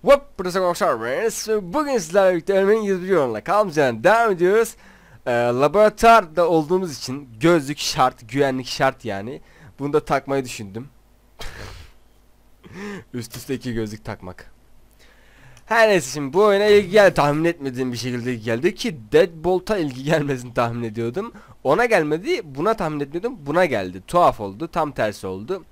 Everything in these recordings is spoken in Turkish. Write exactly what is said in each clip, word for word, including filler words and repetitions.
Hop, burası arkadaşlar. Bugün sizlerle birlikte Örneğin yüz kaldığımız yerden devam ediyoruz. Ee, laboratuvarda olduğumuz için gözlük şart, güvenlik şart yani. Bunu da takmayı düşündüm. Üst üste iki gözlük takmak. Her neyse, şimdi bu oyuna ilgi geldi. Tahmin etmediğim bir şekilde ilgi geldi ki Deadbolt'a ilgi gelmesini tahmin ediyordum. Ona gelmedi, buna tahmin etmiyordum, buna geldi. Tuhaf oldu, tam tersi oldu.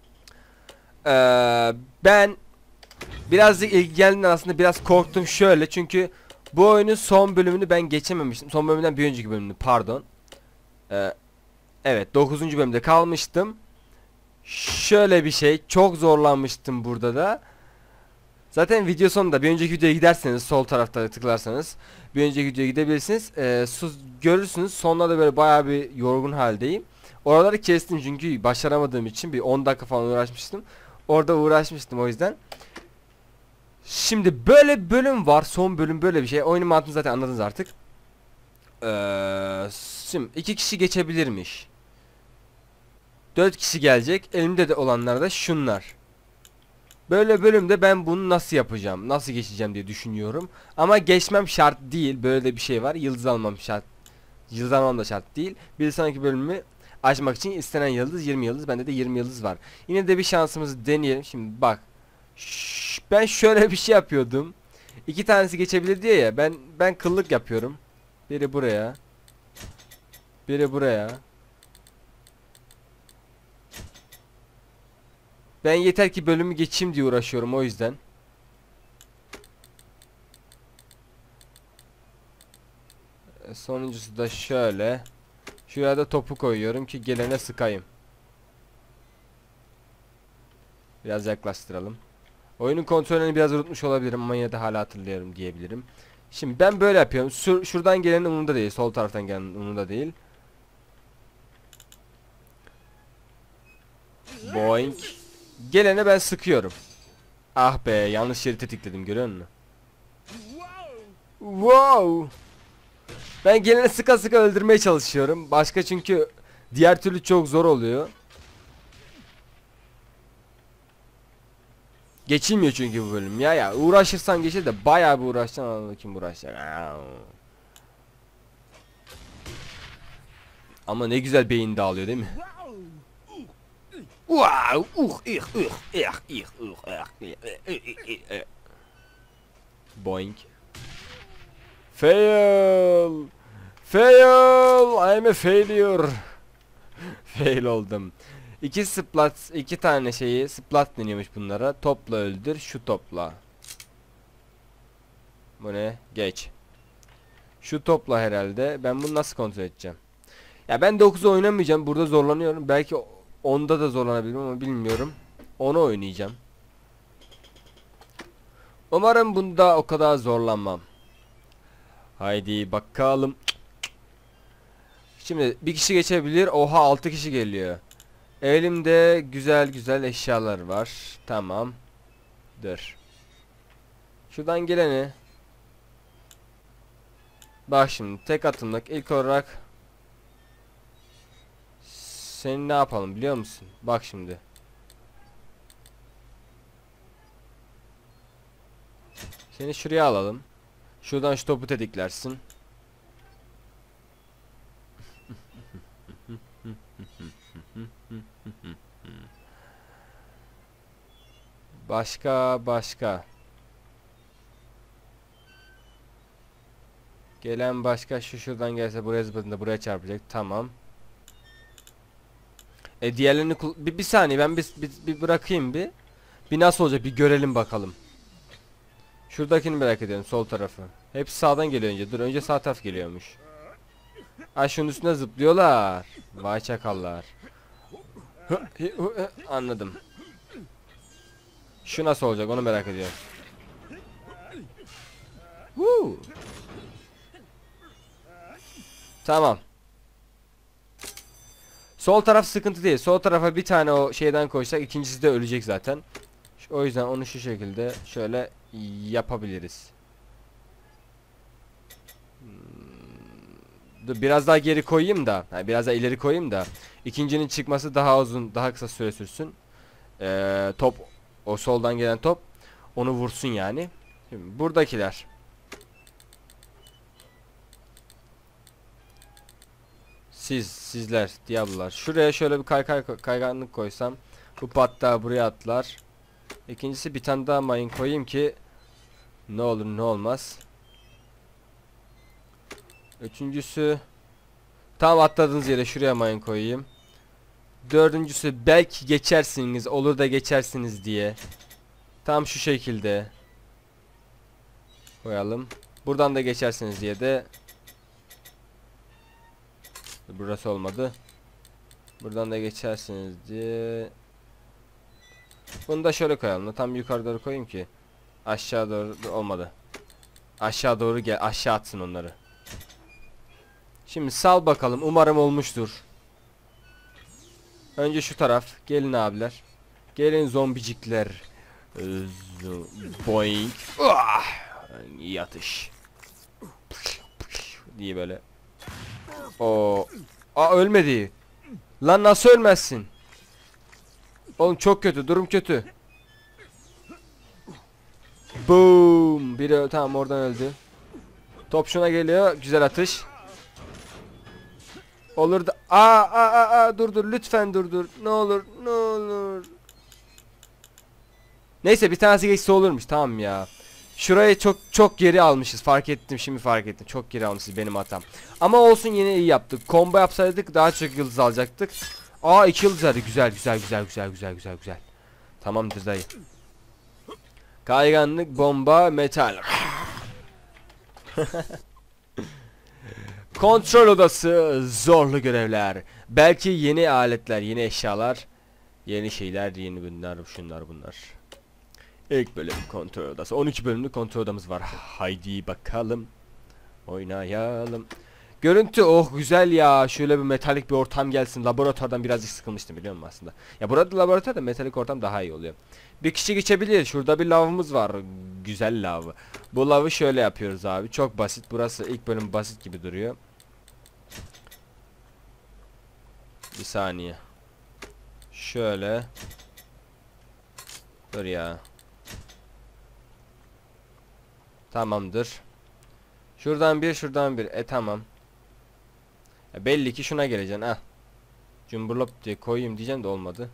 Ee, ben birazcık ilgi geldiğinden aslında biraz korktum şöyle, çünkü bu oyunun son bölümünü ben geçememiştim. Son bölümden bir önceki bölümünü, pardon. Ee, evet, dokuzuncu bölümde kalmıştım. Şöyle bir şey, çok zorlanmıştım burada da. Zaten video sonunda bir önceki videoya giderseniz, sol tarafta tıklarsanız bir önceki videoya gidebilirsiniz. Ee, sus, görürsünüz, sonunda da böyle bayağı bir yorgun haldeyim. Oraları kestim çünkü başaramadığım için bir on dakika falan uğraşmıştım. Orada uğraşmıştım o yüzden. Şimdi böyle bölüm var, son bölüm böyle bir şey. Oyunun mantığını zaten anladınız artık. Ee, şimdi iki kişi geçebilirmiş. Dört kişi gelecek. Elimde de olanlar da şunlar. Böyle bölümde ben bunu nasıl yapacağım, nasıl geçeceğim diye düşünüyorum. Ama geçmem şart değil. Böyle de bir şey var. Yıldız almam şart. Yıldız almam da şart değil. Bir sonraki bölümü açmak için istenen yıldız yirmi yıldız. Bende de yirmi yıldız var. Yine de bir şansımızı deneyelim. Şimdi bak. Şş, ben şöyle bir şey yapıyordum. İki tanesi geçebilir diye ya. Ben ben kıllık yapıyorum. Biri buraya. Biri buraya. Ben yeter ki bölümü geçeyim diye uğraşıyorum, o yüzden. Sonuncusu da şöyle. Şuraya da topu koyuyorum ki gelene sıkayım. Biraz yaklaştıralım. Oyunun kontrolünü biraz unutmuş olabilirim ama yine de hala hatırlıyorum diyebilirim. Şimdi ben böyle yapıyorum. Şur şuradan gelenin umurunda değil. Sol taraftan gelenin umurunda değil. Boing. Gelene ben sıkıyorum. Ah be, yanlış yeri tetikledim, görüyor musun? Wow. Ben gelene sıka sıka öldürmeye çalışıyorum. Başka, çünkü diğer türlü çok zor oluyor. Geçilmiyor çünkü bu bölüm. Ya ya uğraşırsan geçer de bayağı bir uğraşacaksın. Anladım kim uğraşacak. Ama ne güzel beyin dağılıyor değil mi? Wow! Uh, ih, ih, ih, ih, ih, boing. Fail! Fail! I'm a failure. Fail oldum. İki splat, iki tane şeyi splat deniyormuş bunlara. Topla öldür, şu topla. Bu ne? Geç. Şu topla herhalde. Ben bunu nasıl kontrol edeceğim? Ya ben dokuzu oynamayacağım. Burada zorlanıyorum. Belki onda da zorlanabilirim ama bilmiyorum. Onu oynayacağım. Umarım bunda o kadar zorlanmam. Haydi bakalım. Şimdi bir kişi geçebilir. Oha, altı kişi geliyor. Elimde güzel güzel eşyalar var. Tamam. Dur. Şuradan geleni. Bak şimdi tek atımlık ilk olarak. Seni ne yapalım biliyor musun? Bak şimdi. Seni şuraya alalım. Şuradan şu topu tetiklersin. Başka başka. Gelen başka, şu şuradan gelse buraya zıpladığında buraya çarpacak. Tamam. E diğerlerini bir, bir saniye ben bir, bir, bir bırakayım bir. Bir nasıl olacak bir görelim bakalım. Şuradakini merak ediyorum, sol tarafı. Hepsi sağdan geliyor önce. Dur, önce sağ taraf geliyormuş. Ay, şunun üstüne zıplıyorlar. Vay çakallar. Anladım. Şu nasıl olacak onu merak ediyorum. Woo. Tamam. Sol taraf sıkıntı değil. Sol tarafa bir tane o şeyden koysak ikincisi de ölecek zaten. O yüzden onu şu şekilde şöyle yapabiliriz. Dur, biraz daha geri koyayım da, yani biraz daha ileri koyayım da ikincinin çıkması daha uzun, daha kısa süre sürsün. Ee, top, o soldan gelen top. Onu vursun yani. Şimdi buradakiler. Siz, sizler, Diablo'lar. Şuraya şöyle bir kaykay kayganlık koysam. Bu patta buraya atlar. İkincisi bir tane daha mayın koyayım ki ne olur ne olmaz. Üçüncüsü tam atladığınız yere şuraya mayın koyayım. Dördüncüsü belki geçersiniz, olur da geçersiniz diye. Tam şu şekilde koyalım. Buradan da geçersiniz diye de. Burası olmadı. Buradan da geçersiniz diye. Bunu da şöyle koyalım. Tam yukarı doğru koyayım ki aşağı doğru olmadı. Aşağı doğru gel, aşağı atsın onları. Şimdi sal bakalım. Umarım olmuştur. Önce şu taraf. Gelin abiler. Gelin zombicikler. Boing. Ah! Yatış. Diye böyle. O. Aa ölmedi. Lan nasıl ölmezsin? Oğlum çok kötü. Durum kötü. Boom. Biri tamam oradan öldü. Top şuna geliyor. Güzel atış. Olur da. Aa, aa, aa, aa, dur dur lütfen dur dur. Ne olur ne olur. Neyse bir tanesi geçse olurmuş. Tamam ya. Şurayı çok çok geri almışız. Fark ettim şimdi fark ettim. Çok geri almışız benim hatam. Ama olsun yine iyi yaptık. Combo yapsaydık daha çok yıldız alacaktık. Aa iki yıldız hadi güzel güzel güzel güzel güzel güzel güzel. Tamamdır dayı. Kayganlık, bomba, metal. Kontrol odası, zorlu görevler. Belki yeni aletler, yeni eşyalar, yeni şeyler, yeni bunlar, şunlar bunlar. İlk bölüm kontrol odası. on iki bölümlük kontrol odamız var. Haydi bakalım. Oynayalım. Görüntü oh güzel ya. Şöyle bir metalik bir ortam gelsin. Laboratuvardan birazcık sıkılmıştım biliyor musun aslında. Ya burada laboratuvarda metalik ortam daha iyi oluyor. Bir kişi geçebilir. Şurada bir lavımız var. Güzel lav. Bu lavı şöyle yapıyoruz abi. Çok basit. Burası ilk bölüm basit gibi duruyor. Bir saniye. Şöyle. Dur ya. Tamamdır. Şuradan bir, şuradan bir. E tamam. E, belli ki şuna geleceksin ha. Cumburlop diye koyayım diyeceğim de olmadı.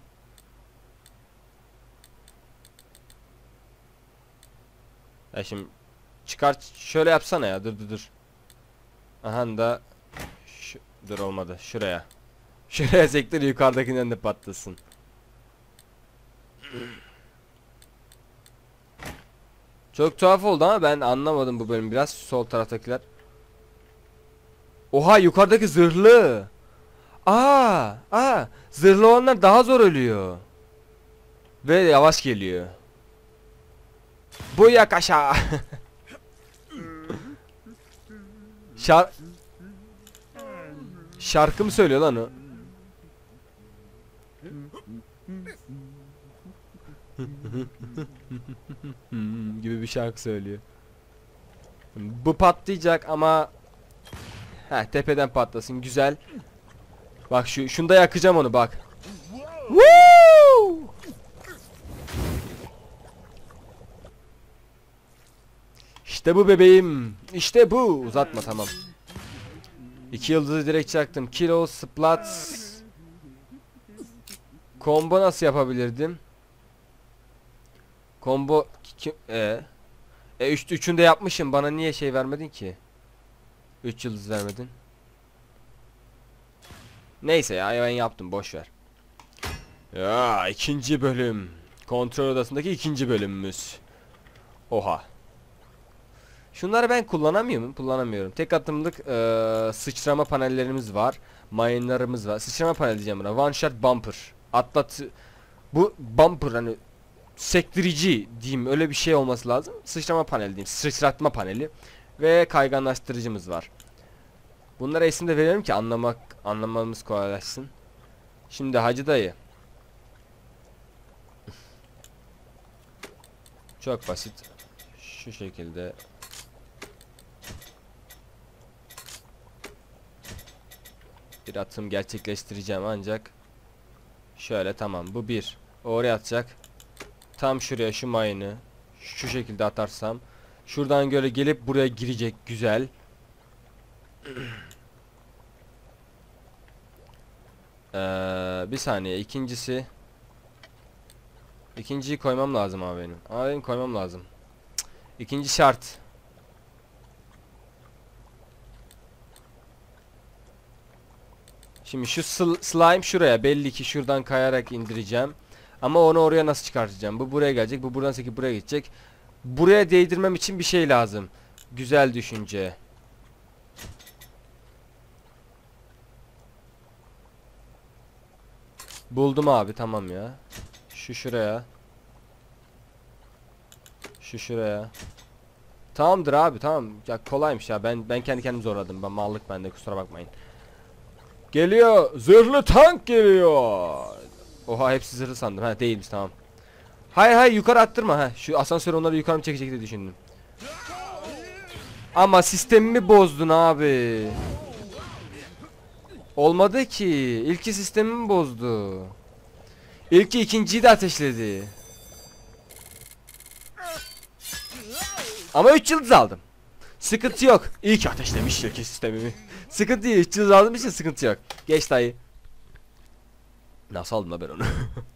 Ya şimdi çıkar şöyle yapsana ya. Dur dur dur. Aha da şu, dur olmadı. Şuraya. Şuraya sektir yukarıdakinden de patlasın. Çok tuhaf oldu ama ben anlamadım bu bölüm biraz. Sol taraftakiler. Oha yukarıdaki zırhlı. Aa, aa, zırhlı olanlar daha zor ölüyor. Ve yavaş geliyor. Bu yakaşa. Şar Şarkı mı söylüyor lan o? gibi bir şarkı söylüyor. Bu patlayacak ama ha tepeden patlasın güzel. Bak şu şunda yakacağım onu bak. Woo! İşte bu bebeğim. İşte bu. Uzatma tamam. İki yıldızı direkt çaktım. Kilo, splat. Combo nasıl yapabilirdim? Combo e e üç, üçünü de yapmışım. Bana niye şey vermedin ki? üç yıldız vermedin. Neyse ya ben yaptım boş ver. Ya ikinci bölüm. Kontrol odasındaki ikinci bölümümüz. Oha. Şunları ben kullanamıyor muyum? Kullanamıyorum. Tek atımlık e, sıçrama panellerimiz var. Mine'larımız var. Sıçrama panel diyeceğim buna. One shot bumper. Atlat. Bu bumper hani sektirici diyeyim öyle bir şey olması lazım. Sıçrama paneli diyeyim. Sıçratma paneli. Ve kayganlaştırıcımız var. Bunlara isim de veriyorum ki anlamak anlamamız kolaylaşsın. Şimdi Hacı dayı. Çok basit. Şu şekilde. Bir atım gerçekleştireceğim ancak. Şöyle tamam bu bir. Oraya atacak. Tam şuraya şu mayını. Şu şekilde atarsam. Şuradan böyle gelip buraya girecek. Güzel. Ee, bir saniye. İkincisi. İkinciyi koymam lazım abi benim. Abi benim koymam lazım. Cık. İkinci şart. Şimdi şu sl slime şuraya. Belli ki şuradan kayarak indireceğim. Ama onu oraya nasıl çıkartacağım? Bu buraya gelecek. Bu buradan sekip buraya gidecek. Buraya değdirmem için bir şey lazım. Güzel düşünce. Buldum abi, tamam ya. Şu şuraya. Şu şuraya. Tamamdır abi, tamam. Ya kolaymış ya. Ben ben kendi kendimi zorladım. Ben mallık bende, kusura bakmayın. Geliyor. Zırhlı tank geliyor. Oha, hepsi zırhlı sandım. Ha, değilmiş, tamam. Hayır hayır, yukarı attırma ha. Şu asansör onları yukarı mı çekecek diye düşündüm. Ama sistemimi bozdun abi. Olmadı ki. İlki sistemimi bozdu. İlki ikinciyi de ateşledi. Ama üç yıldız aldım. Sıkıntı yok. İyi ki ateşlemiş ilki sistemimi. Sıkıntı değil. üç yıldız aldım için sıkıntı yok. Geç dayı. Nasıl aldım da ben onu?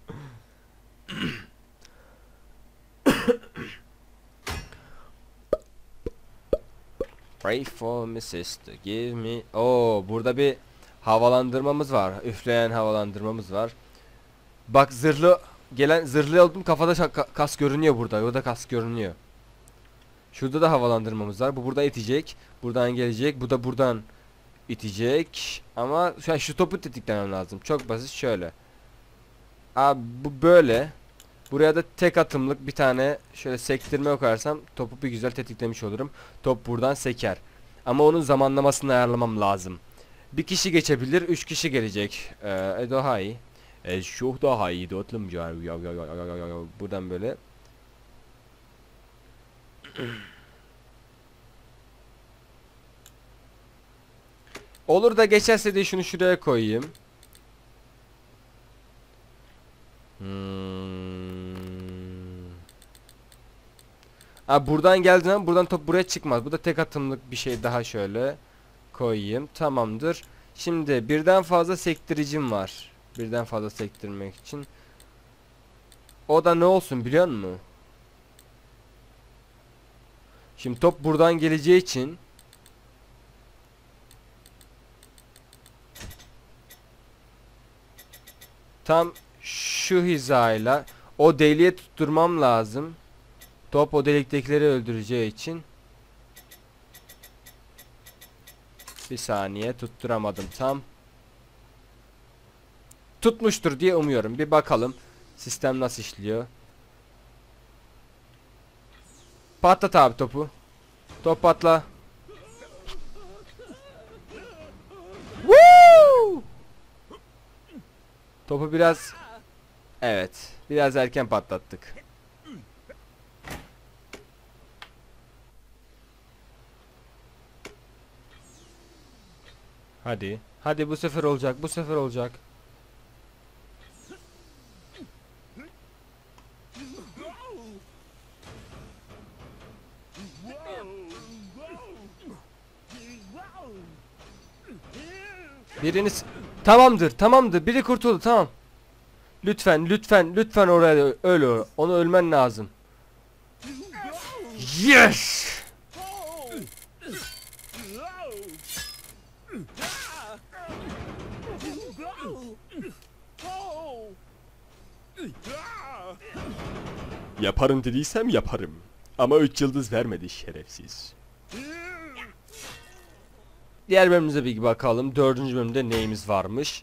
Pray for me sister, give me. Oo, burada bir havalandırmamız var. Üfleyen havalandırmamız var. Bak, zırhlı gelen zırhlı oldum, kafada kas görünüyor burada. Burada kas görünüyor. Şurada da havalandırmamız var. Bu buradan itecek. Buradan gelecek. Bu da buradan itecek. Ama şu an şu topu tetiklemem lazım. Çok basit, şöyle. Abi bu böyle. Buraya da tek atımlık bir tane şöyle sektirme koyarsam topu bir güzel tetiklemiş olurum. Top buradan seker. Ama onun zamanlamasını ayarlamam lazım. Bir kişi geçebilir, üç kişi gelecek. Ee, daha iyi. E, çok daha iyi dostum. Buradan böyle. Olur da geçerse de şunu şuraya koyayım. Hmm. Ha, buradan geldiğin zaman buradan top buraya çıkmaz. Bu da tek atımlık bir şey daha, şöyle koyayım. Tamamdır. Şimdi birden fazla sektiricim var. Birden fazla sektirmek için. O da ne olsun biliyor musun? Şimdi top buradan geleceği için tam şu hizayla o deliğe tutturmam lazım. Top o deliktekileri öldüreceği için. Bir saniye, tutturamadım tam. Tutmuştur diye umuyorum. Bir bakalım sistem nasıl işliyor. Patlat abi topu. Top patla. Woo! Topu biraz, evet, biraz erken patlattık. Hadi. Hadi, bu sefer olacak. Bu sefer olacak. Biriniz tamamdır. Tamamdır. Biri kurtuldu. Tamam. Lütfen, lütfen, lütfen oraya öl. Onu ölmen lazım. Yes! Yaparım dediysem yaparım. Ama üç yıldız vermedi şerefsiz. Diğer bölümümüze bir bakalım. Dördüncü bölümde neyimiz varmış?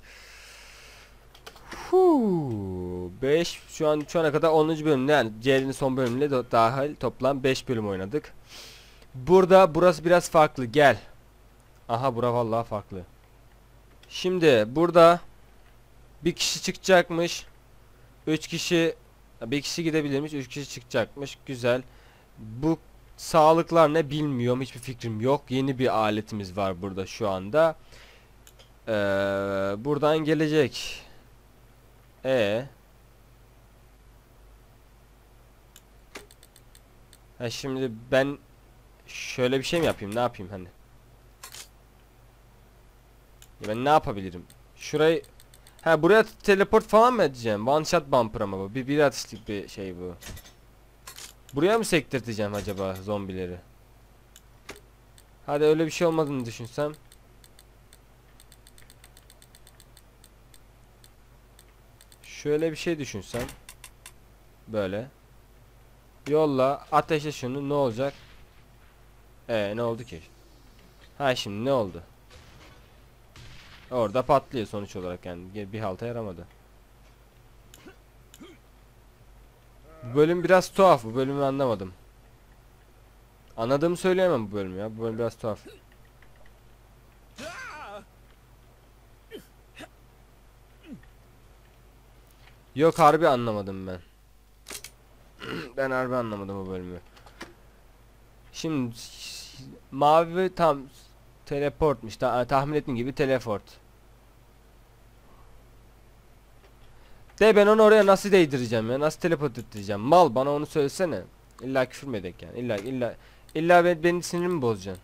beş şu an şu ana kadar onuncu bölümde, yani C'nin son bölümüyle dahil toplam beş bölüm oynadık. Burada burası biraz farklı. Gel. Aha, bura vallahi farklı. Şimdi burada bir kişi çıkacakmış. üç kişi, bir kişi gidebilirmiş. üç kişi çıkacakmış. Güzel. Bu sağlıklar ne bilmiyorum. Hiçbir fikrim yok. Yeni bir aletimiz var burada şu anda. Ee, buradan gelecek. E Ha şimdi ben şöyle bir şey mi yapayım? Ne yapayım hani? Ya ben ne yapabilirim? Şurayı ha buraya teleport falan mı edeceğim? One shot bumper ama bu. Bir bir atışlık bir şey bu. Buraya mı sektirteceğim acaba zombileri? Hadi öyle bir şey olmadığını düşünsem. Şöyle bir şey düşünsem. Böyle. Yolla, ateşle şunu, ne olacak? Ee ne oldu ki? Ha şimdi ne oldu? Orada patlıyor sonuç olarak, yani bir halta yaramadı. Bu bölüm biraz tuhaf, bu bölümü anlamadım. Anladığımı söyleyemem bu bölümü ya, bu bölüm biraz tuhaf. Yok, harbi anlamadım ben. Ben harbi anlamadım bu bölümü. Şimdi mavi tam teleportmuş. Ta tahmin ettiğim gibi teleport. De ben onu oraya nasıl değdireceğim ya? Nasıl teleport ettireceğim? Mal, bana onu söylesene. İlla küfür mü edek yani? İlla illa illa ben, benim sinirimi bozacaksın.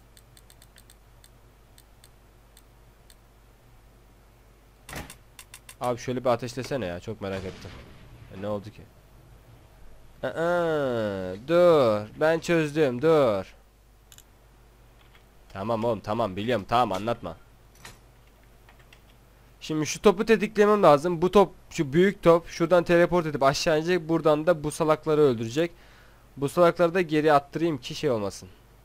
Abi şöyle bir ateşlesene ya. Çok merak ettim. E, ne oldu ki? Aa, dur. Ben çözdüm. Dur. Tamam oğlum, tamam biliyorum, tamam anlatma. Şimdi şu topu tetiklemem lazım. Bu top, şu büyük top şuradan teleport edip aşağı inecek. Buradan da bu salakları öldürecek. Bu salakları da geri attırayım ki şey olmasın.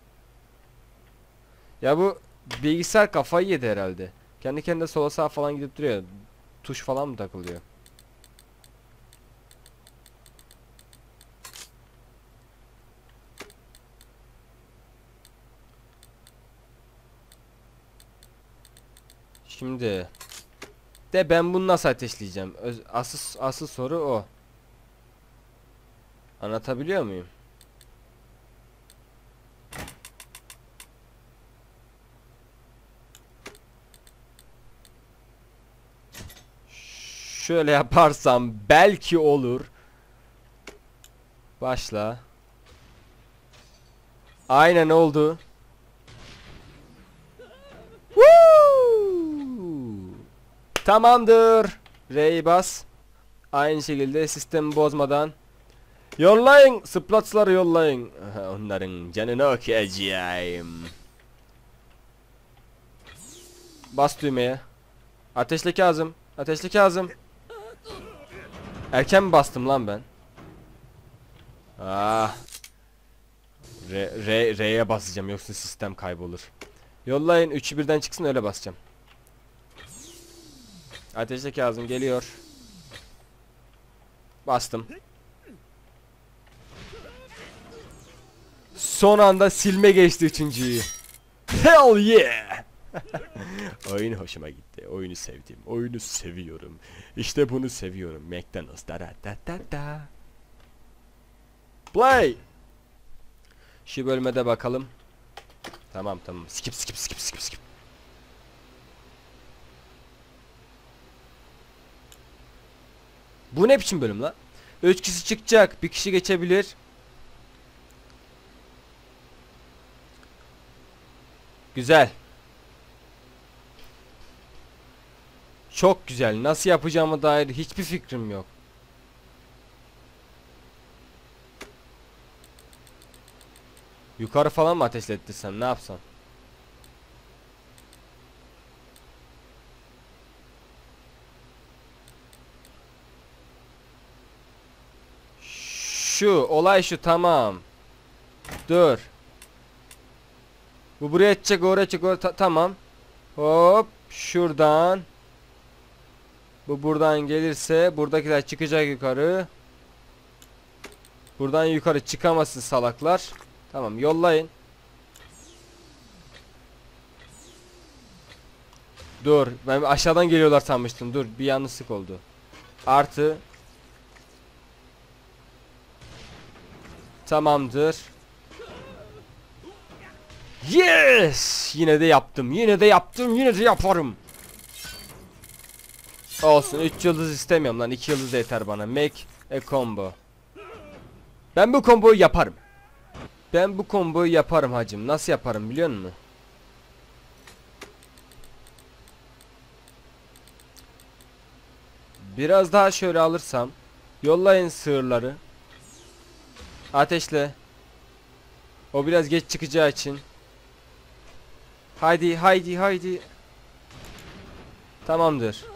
Ya bu bilgisayar kafayı yedi herhalde. Kendi kendine sola sağa falan gidip duruyor. Tuş falan mı takılıyor? Şimdi de ben bunu nasıl ateşleyeceğim? Öz, asıl asıl soru o. Anlatabiliyor muyum? Şöyle yaparsam belki olur. Başla. Aynen oldu. Woo! Tamamdır. R'yi bas. Aynı şekilde sistemi bozmadan. Yollayın. Splatsları yollayın. Aha, onların canını okuyacağım. Bas düğmeye. Ateşle Kazım. Ateşle Kazım. Erken mi bastım lan ben? Ah. R, R, R'ye basacağım yoksa sistem kaybolur. Yollayın, üçü birden çıksın, öyle basacağım. Ateşle Kazım geliyor. Bastım. Son anda silme geçti üçüncüyü. Hell yeah. Oyun hoşuma gitti. Oyunu sevdim. Oyunu seviyorum. İşte bunu seviyorum. McDonald's. Da da da da da. Play. Şu bölüme de bakalım. Tamam tamam. Skip skip skip skip skip. Bu ne biçim bölüm lan? Üç kişi çıkacak. Bir kişi geçebilir. Güzel. Çok güzel. Nasıl yapacağıma dair hiçbir fikrim yok. Yukarı falan mı ateşlettirsem, ne yapsam? Şu olay şu, tamam. Dur. Bu buraya çıkacak, oraya çıkacak, ta tamam. Hop şuradan. Bu buradan gelirse buradakiler çıkacak yukarı. Buradan yukarı çıkamazsın salaklar. Tamam, yollayın. Dur, ben aşağıdan geliyorlar sanmıştım. Dur, bir yanlışlık oldu. Artı. Tamamdır. Yes! Yine de yaptım. Yine de yaptım. Yine de yaparım. Olsun, üç yıldız istemiyorum lan. iki yıldız da yeter bana. Make a combo. Ben bu komboyu yaparım. Ben bu komboyu yaparım hacım. Nasıl yaparım biliyor musun? Biraz daha şöyle alırsam. Yollayın sığırları. Ateşle. O biraz geç çıkacağı için. Haydi haydi haydi. Tamamdır.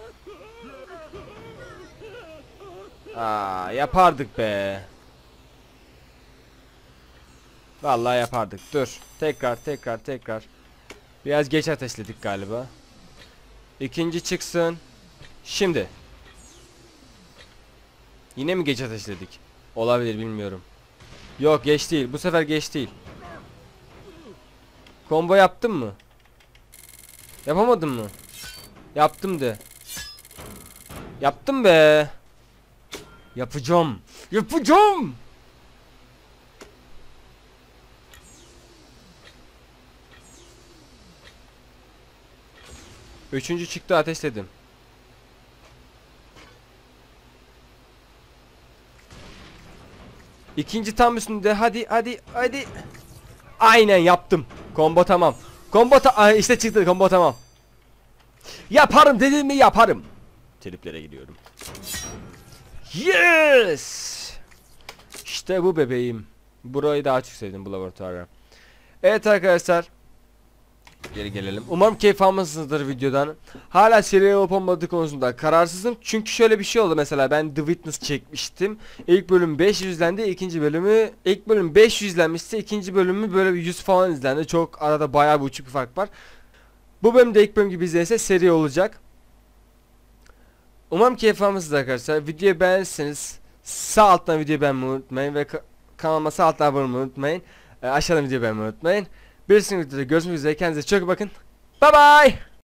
Aa, yapardık be. Vallahi yapardık. Dur. Tekrar tekrar tekrar. Biraz geç ateşledik galiba. İkinci çıksın. Şimdi. Yine mi geç ateşledik? Olabilir, bilmiyorum. Yok, geç değil. Bu sefer geç değil. Combo yaptın mı? Yapamadın mı? Yaptım de. Yaptım be. Yapacağım. Yapacağım. Üçüncü çıktı, ateşledim. İkinci tam üstünde. Hadi hadi hadi. Aynen yaptım. Combo tamam. Combo ta Ay, işte çıktı combo tamam. Yaparım dedim mi yaparım. Triplere gidiyorum. Yes. İşte bu bebeğim. Burayı daha çok sevdim, bu laboratuvarı. Evet arkadaşlar. Geri gelelim. Umarım keyif almışsınızdır videodan. Hala seri olup olmadığı konusunda kararsızım. Çünkü şöyle bir şey oldu, mesela ben The Witness çekmiştim. İlk bölüm beş yüz izlendi. İkinci bölümü ilk bölüm beş yüz izlenmişti. İkinci bölümü böyle bir yüz falan izlendi. Çok arada bayağı bir uçuk bir fark var. Bu bölüm de ilk bölüm gibi izlenirse seri olacak. Umarım keyif almışsınız arkadaşlar. Videoyu beğenirseniz sağ alttan videoyu beğenmeyi unutmayın ve ka kanalıma sağ alttan abone olmayı unutmayın. E, aşağıdan videoyu beğenmeyi unutmayın. Bir sonraki videoda görüşmek üzere. Kendinize çok iyi bakın. Bye bye.